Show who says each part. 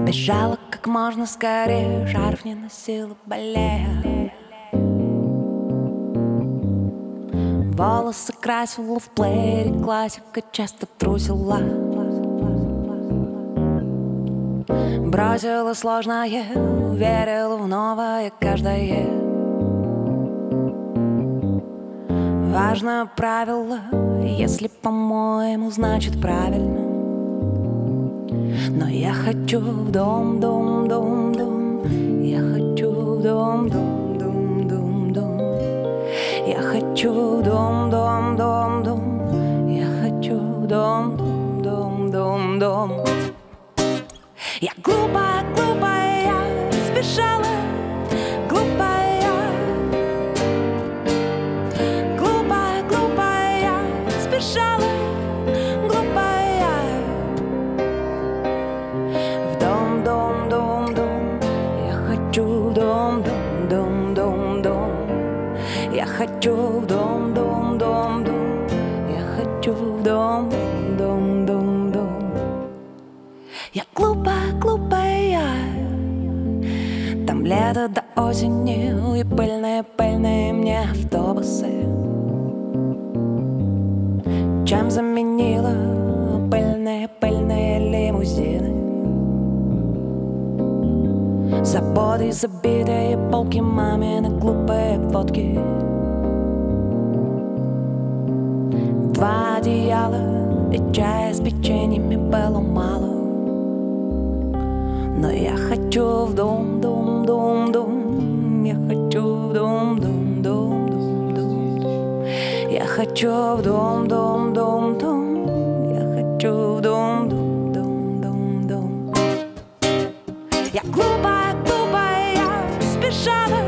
Speaker 1: Бежала как можно скорее, шарф не носила, болея. Волосы красила в плеере, классика часто трусила. Бросила сложное, верила в новое каждое. Важное правило, если по-моему, значит правильно. Но я хочу в дом, дом, дом, дом. Я хочу в дом, дом, дом, дом, дом. Я хочу в дом, дом, дом, дом. Я хочу в дом, дом, дом, дом, дом. Я глупая, глупая, я сбежала. Глупая, глупая, глупая, я сбежала. Я хочу в дом, дом, дом, дом. Я хочу в дом, дом, дом, дом. Я глупая, глупая. Там лето до осени и пыльные, пыльные мне автобусы. Чем заменила пыльные, пыльные лимузины? Заботы, забитые полки, мамины глупые фотки. Два одеяла и чая с печеньями было мало. Но я хочу в дом, дом, дом, дом. Я хочу в дом, дом, дом, дом, дом. Я хочу в дом, дом, дом, дом. Я хочу в дом, дом, дом, дом, дом. Я глупая, глупая, я сбежала.